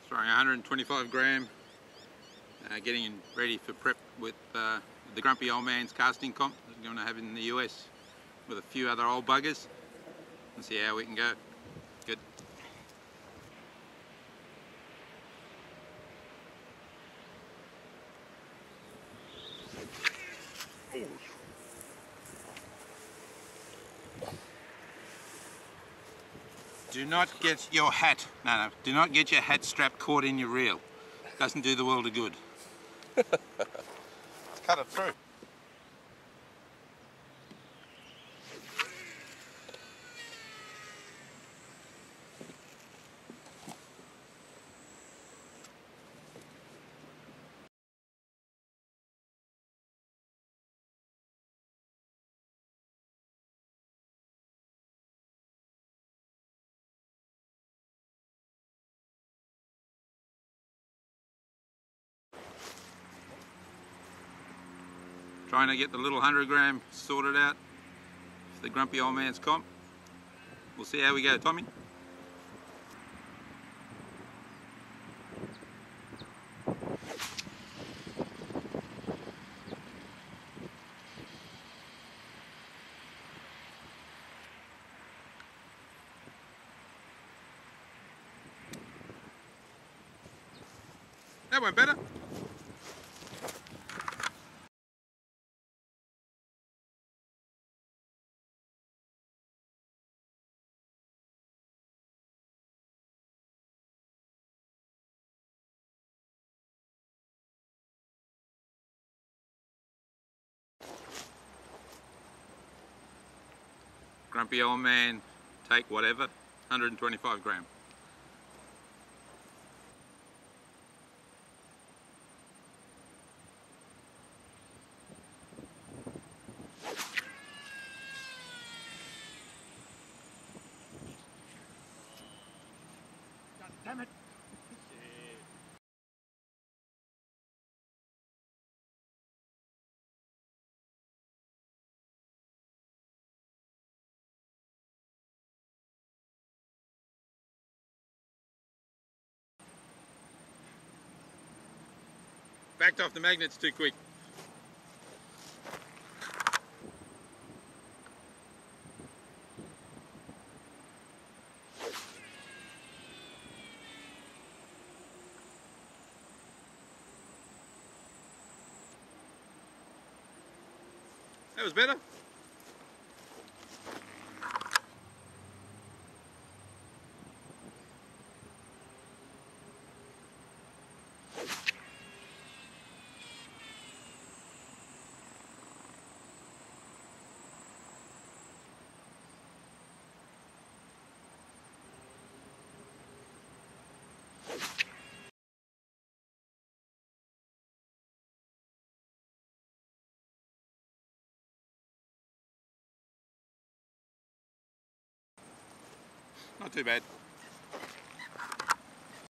Throwing 125 gram, getting ready for prep with the Grumpy Old Man's casting comp that we're going to have in the US with a few other old buggers and see how we can go. Good. Do not get your hat, do not get your hat strap caught in your reel. Doesn't do the world of good. Let's cut it through. Trying to get the little 100 gram sorted out for the Grumpy Old Man's comp. We'll see how we go, Tommy. That went better. Grumpy Old Man, take whatever, 125 gram. God damn it! Backed off the magnets too quick. That was better. Not too bad.